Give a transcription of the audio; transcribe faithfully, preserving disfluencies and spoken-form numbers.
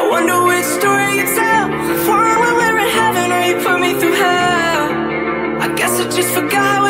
wonder which story you tell. One when we're in heaven or you put me through hell. I guess I just forgot